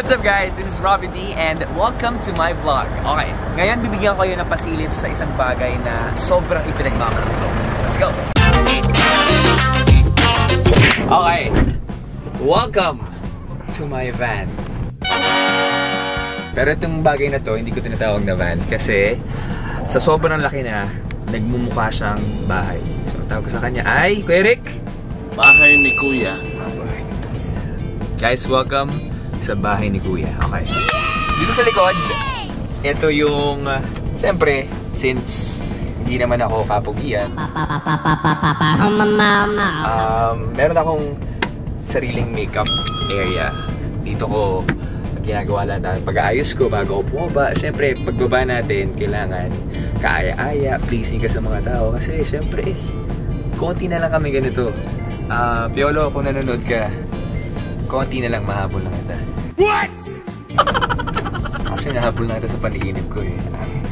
what's up guys? This is Robi D and welcome to my vlog. Okay, ngayon bibigyan ko kayo ng pasilip sa isang bagay na sobrang ipinagmamalaki ko. Let's go! Okay, welcome to my van. Pero itong bagay na to, hindi ko tinatawag na van kasi sa sobrang laki na, nagmumukha siyang bahay. So, ang tawag ko sa kanya ay, Kuya Rick? Bahay ni Kuya. Guys, welcome sa bahay ni Kuya. Okay. Dito sa likod, ito yung, syempre, since hindi naman ako kapugian, meron akong sariling makeup area. Dito ko ginagawa lahat ng pag-aayos ko bago ako bumaba. Syempre, pagbaba natin, kailangan kaaya-aya, pleasing ka sa mga tao. Kasi, syempre, konti na lang kami ganito. Piolo, kung nanonood ka, konti na lang, mahabol lang ito. What? Actually, nahabol lang ito sa panaginip ko eh.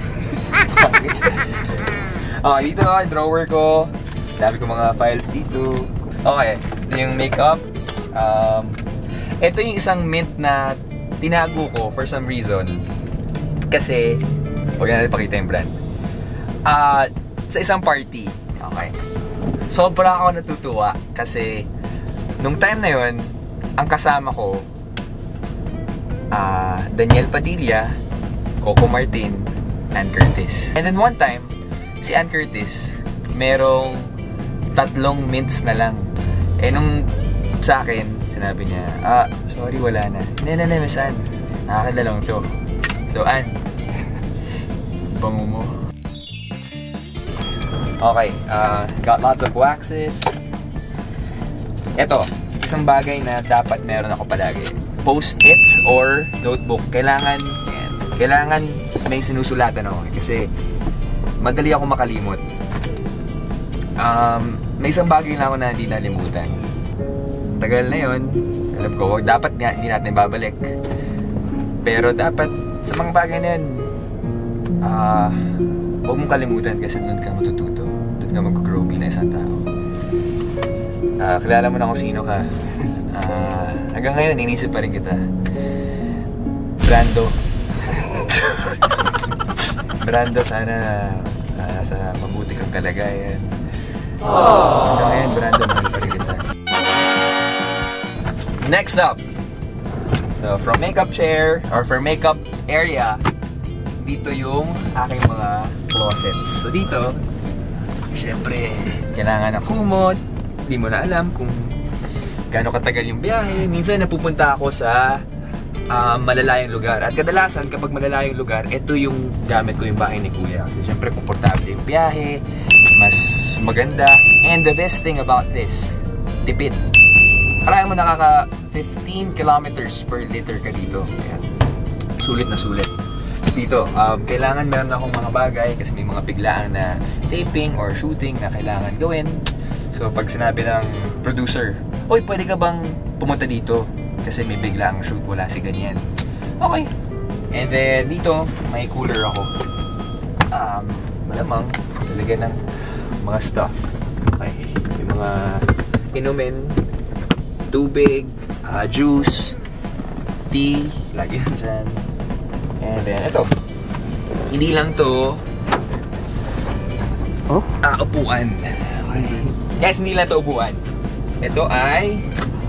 Okay, dito yung drawer ko. Dami ko mga files dito. Okay, ito yung makeup. Ito yung isang mint na tinago ko for some reason. Kasi, huwag na natin pakita yung brand. Sa isang party. Okay. Sobra ako natutuwa kasi nung time na yon, ang kasama ko Daniel Padilla, Coco Martin, Ann Curtis. And then one time, si Ann Curtis, merong 3 mints na lang. Eh nung sa akin, sinabi niya, sorry, wala na. Hindi, Miss Ann. Nakakadalawang to. So, Ann, bango mo. Okay, got lots of waxes. Ito, isang bagay na dapat meron ako palagi. Post-its or notebook. Kailangan may sinusulatan ako. Kasi, madali ako makalimot. May isang bagay lang ako na hindi nalimutan. Tagal na yun. Alam ko, dapat nga, hindi natin babalik. Pero dapat, sa mga bagay na yun, huwag mong kalimutan kasi doon ka matututo. Doon ka mag-grow na isang tao. Kilala mo na kung sino ka. Hanggang ngayon, inisip pa rin kita. Brando, sana sa mabuti kang kalagayan. Hanggang ngayon, Brando, mahal pa rin kita. Next up. So, from makeup chair, or for makeup area, dito yung aking mga closets. So, dito, syempre, kailangan ng kumot. Hindi mo na alam kung gaano katagal yung biyahe. Minsan napupunta ako sa malalayang lugar. At kadalasan, kapag malalayang lugar, ito yung gamit ko yung bahay ni Kuya. Kasi syempre, komportable yung biyahe, mas maganda. And the best thing about this, tipid. Kalahin mo nakaka 15 kilometers per liter ka dito. Ayan. Sulit na sulit. Dito, kailangan meron akong mga bagay kasi may mga biglaan na taping or shooting na kailangan gawin. So, pag sinabi ng producer, "Oy, pwede ka bang pumunta dito? Kasi may biglaang shoot, wala si ganyan." Okay. And then, dito, may cooler ako. Malamang, talaga ng mga stuff. Okay. May mga inumin, tubig, juice, tea, lagi yan dyan. And then, ito. Hindi lang to upuan. Okay. Guys, hindi lang to upuan. Ito ay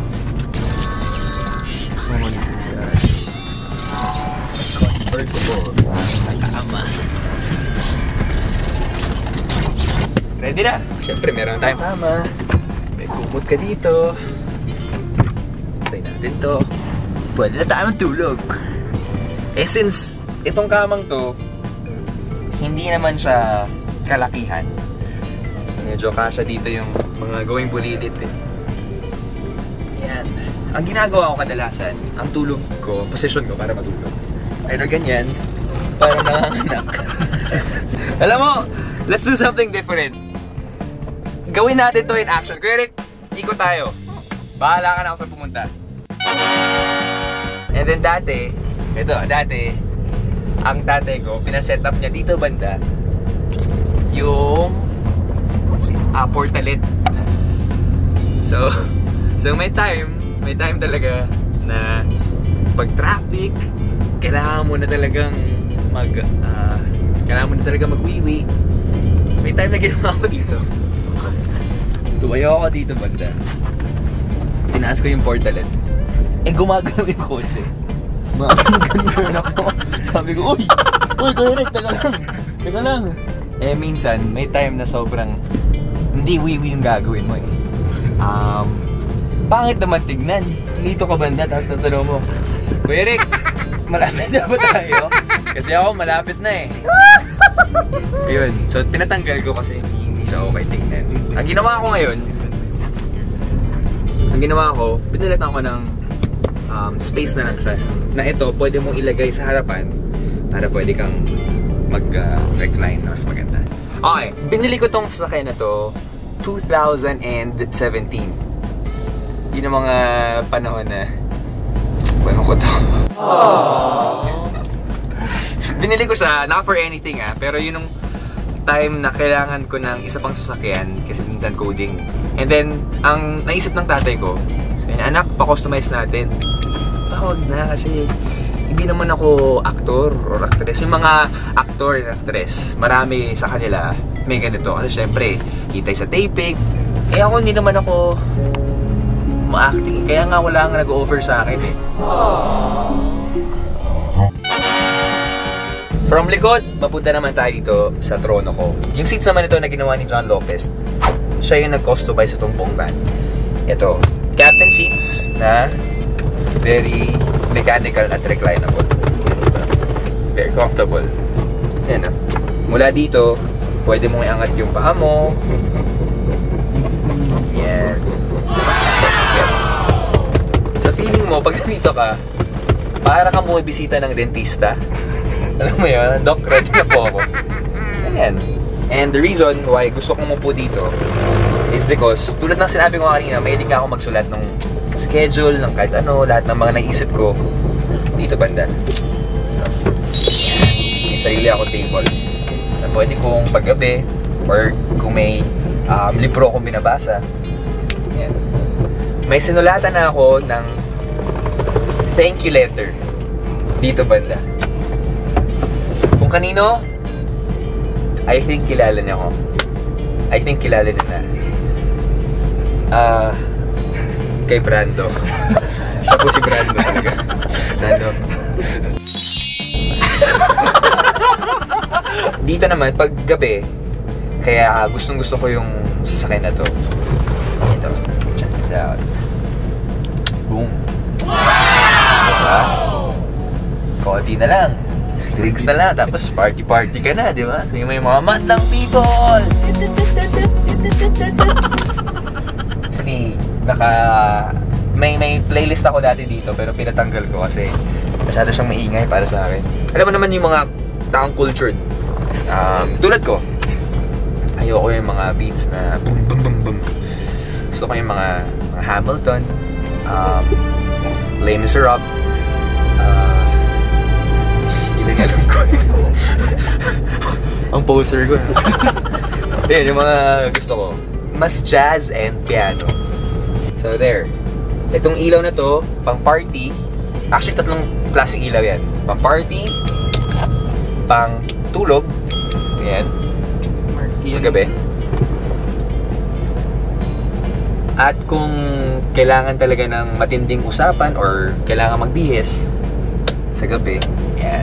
convertible. Tama. Ready na? Siyempre, meron tayong kama. May kumot ka dito. Try natin to. Pwede na tayo matulog. Eh, since itong kamang to, hindi naman siya kalakihan. Medyo kasya dito yung mga gawing bulilit eh. Yan. Ang ginagawa ko kadalasan, ang tulog ko, position ko para matulog. Ayun, ganyan. Parang nanganganak. Alam mo, let's do something different. Gawin natin to in action. Kuya Rick, ikot tayo. Bahala ka na ako sa pumunta. And then dati, ang tatay ko, pinaset up niya dito banda yung portalet. So may time talaga na pag traffic, kailangan mo na talagang mag-wiwi. May time na ginawa ko dito. Tumayo ako dito banda. Tinaas ko yung portalet. Gumagalaw yung kotse. Ganun ako. Sabi ko, uy, correct, teka lang. Minsan, may time na sobrang hindi wiwi yung gagawin mo pangit naman tignan. Dito ka banda, tapos natanong mo, Kuya Rick, malapit na ba tayo? Kasi ako malapit na eh. Yun, so pinatanggal ko kasi hindi siya okay tignan. Ang ginawa ko, pinalitan ko ng space na lang siya. Na ito, pwede mong ilagay sa harapan para pwede kang mag-recline na mas maganda. Okay, binili ko tong sasakyan na to 2017. Yun ang mga panahon na paano ko to? Binili ko siya, not for anything pero yun yung time na kailangan ko ng isa pang sasakyan kasi minsan coding. And then, ang naisip ng tatay ko, anak, pa-customize natin. Huwag na kasi hindi naman ako actor or actress. Yung mga actor and actress, marami sa kanila may ganito. Kasi syempre, hintay sa taping. Ako hindi naman ako ma-acting. Kaya nga wala nga nag-offer sa akin eh. From likod, mapunta naman tayo dito sa trono ko. Yung seats naman ito na ginawa ni John Lopez, siya yung nag-customize sa itong buong van. Ito, captain seats na very mechanical at reclinable. Very comfortable. Yan na. Mula dito, pwede mong iangat yung paa mo. Yan. Sa feeling mo, pag nandito ka, para ka bumibisita ng dentista. Alam mo yun, doc, ready na po ako. Ayan. And the reason why gusto kong umupo dito is because, tulad ng sinabi ko kanina, mahilig nga ako magsulat ng schedule, ng kahit ano, lahat ng mga naisip ko dito banda. So, may sarili ako table na pwede kong paggabi or kung may libro akong binabasa. Ayan. May sinulatan na ako ng thank you letter dito banda. Kung kanino, I think kilala niya ako. I think kilala niya na. Kay Brando. Siya po si Brando talaga. Brando. Dito naman, pag gabi, kaya gustong-gusto ko yung sasakyan na to. Ito. Check this out. Boom. Diba? Kodi na lang. Drinks na lang. Tapos party-party ka na, di ba? So yung may mga madlang people. Actually, may playlist ako dati dito pero pinatanggal ko kasi masyado siyang maingay para sa akin. Alam mo naman yung mga taong cultured. Tulad ko, ayoko yung mga beats na boom boom boom boom. Gusto ko yung mga Hamilton, Les Miserables, yun ang alam ko. Ang poser ko. Yun, yung mga gusto ko. Mas jazz and piano. So there. Itong ilaw na to, pang party. Actually, tatlong klaseng ilaw yan. Pang party, pang tulog. Ayan. Gabi. At kung kailangan talaga ng matinding usapan or kailangan magbihis sa gabi, ayan.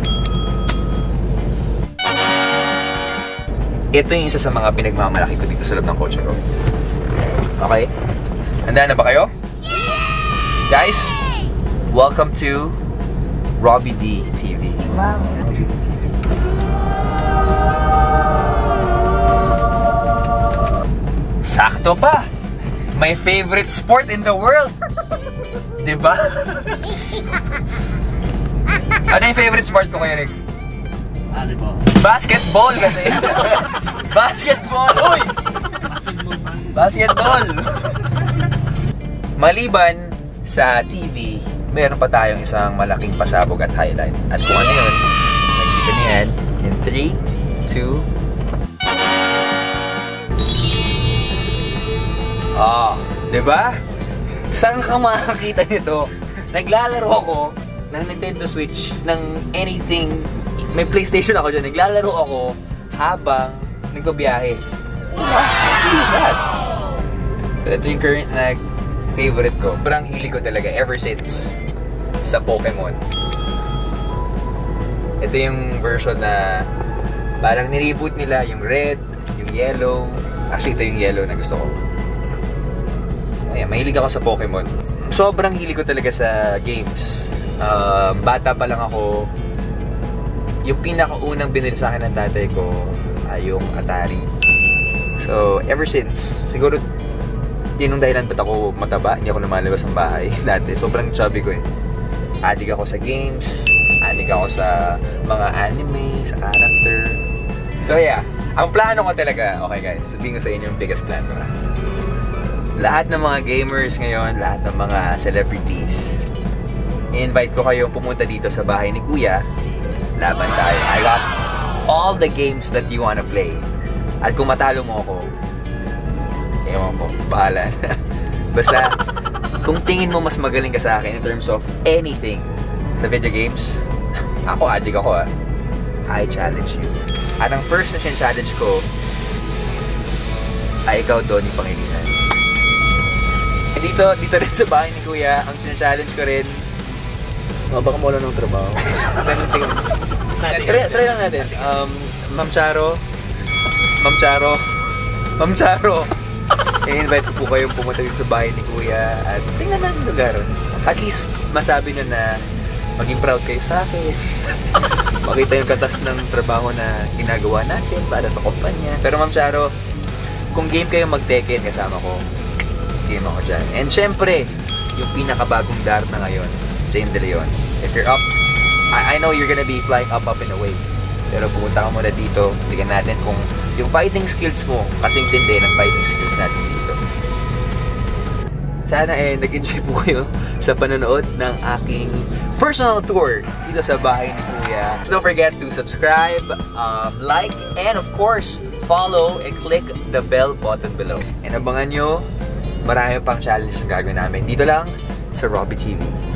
Ito yung isa sa mga pinagmamalaki ko dito sa loob ng kotse ko. Okay? Handa na ba kayo? Guys, welcome to Robi D TV. Wow. Sakto pa! My favorite sport in the world! Diba? Ano yung favorite sport ko kayo, Rick? Basketball kasi. Basketball! Uy! Basketball! Maliban sa TV, meron pa tayong isang malaking pasabog at highlight. At kung ano yun, nakikita niyo yan in 3, 2... diba? Saan ka makakita nito? Naglalaro ako ng Nintendo Switch, ng anything. May PlayStation ako dyan. Naglalaro ako habang nagbabiyahe. Who's that? So, ito yung current na favorite ko. Parang hilig ko talaga ever since sa Pokemon. Ito yung version na parang nireboot nila yung red, yung yellow. Actually, ito yung yellow na gusto ko. So, ayan, mahilig ako sa Pokemon. Sobrang hilig ko talaga sa games. Bata pa lang ako. Yung pinakaunang binili sa akin ng tatay ko ay yung Atari. So, ever since, siguro yun yung dahilan ba't ako mataba, hindi ako lumalabas ng bahay dati. Sobrang chubby ko eh. Adik ako sa games, adik ako sa mga anime, sa character. So yeah, ang plano ko talaga, okay guys, sabihin ko sa inyo yung biggest plan ko na. Lahat ng mga gamers ngayon, lahat ng mga celebrities, i-invite ko kayo pumunta dito sa bahay ni Kuya. Laban tayo. I got all the games that you wanna play. At kung matalo mo ako, ewan ko, bahala. Basta, kung tingin mo mas magaling ka sa akin in terms of anything sa video games, ako, adik ako ah. I challenge you. At ang first na challenge ko ay ikaw, Donnie Pangilinan. Dito rin sa bahay ni Kuya, ang challenge ko rin, baka mawala ng trabaho. Try lang natin. Ma'am Charo, i-invite ko po kayong pumunta dito sa bahay ni Kuya at tingnan natin yung lugar. At least, masabi nyo na maging proud kayo sa akin. Makita yung katas ng trabaho na ginagawa natin para sa kumpanya. Pero Ma'am Charo, kung game kayo mag-Tekken, kasama ko. Game ako dyan. And syempre, yung pinakabagong dart na ngayon, Jane De Leon. If you're up, I know you're gonna be flying up and away. Pero pumunta ka muna dito, tignan natin kung yung fighting skills mo kasing tindi ng fighting skills natin dito. Sana nag-enjoy po kayo sa panonood ng aking personal tour dito sa bahay ni Kuya. Don't forget to subscribe, like, and of course, follow and click the bell button below. And abangan nyo, marami pang challenges na gagawin namin dito lang sa Robi TV.